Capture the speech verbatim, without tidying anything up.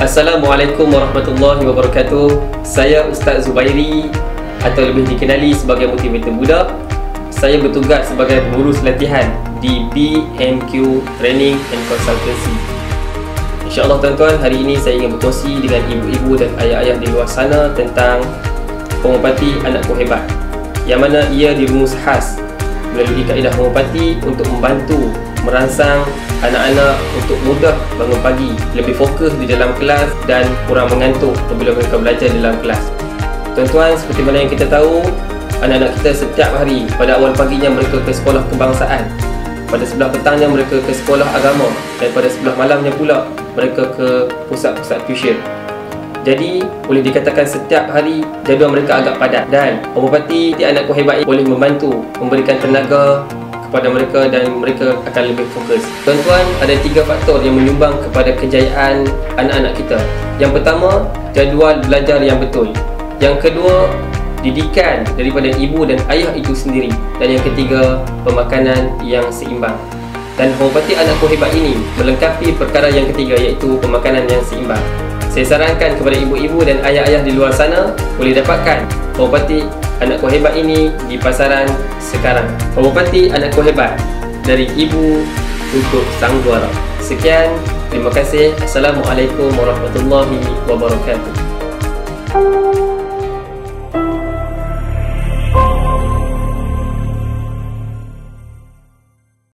Assalamualaikum warahmatullahi wabarakatuh. Saya Ustaz Zubairi atau lebih dikenali sebagai motivator budak. Saya bertugas sebagai pengurus latihan di B M Q Training and Consultancy. InsyaAllah tuan-tuan, hari ini saya ingin berkongsi dengan ibu-ibu dan ayah-ayah di luar sana tentang homopati anakku hebat, yang mana ia dirumus khas melalui kaedah homopati untuk membantu merangsang anak-anak untuk mudah bangun pagi, lebih fokus di dalam kelas dan kurang mengantuk apabila mereka belajar dalam kelas. Tuan-tuan, seperti mana yang kita tahu, anak-anak kita setiap hari pada awal paginya mereka ke sekolah kebangsaan, pada sebelah petangnya mereka ke sekolah agama, dan pada sebelah malamnya pula mereka ke pusat-pusat tuition. Jadi boleh dikatakan setiap hari jadual mereka agak padat, dan homopati anakku hebat ini boleh membantu memberikan tenaga kepada mereka dan mereka akan lebih fokus. Tuan-tuan, ada tiga faktor yang menyumbang kepada kejayaan anak-anak kita. Yang pertama, jadual belajar yang betul. Yang kedua, didikan daripada ibu dan ayah itu sendiri. Dan yang ketiga, pemakanan yang seimbang. Dan homopati anakku hebat ini melengkapi perkara yang ketiga, iaitu pemakanan yang seimbang. Saya sarankan kepada ibu-ibu dan ayah-ayah di luar sana boleh dapatkan homopati anakku hebat ini di pasaran sekarang. Homopati anakku hebat dari ibu untuk sang juara. Sekian, terima kasih. Assalamualaikum warahmatullahi wabarakatuh.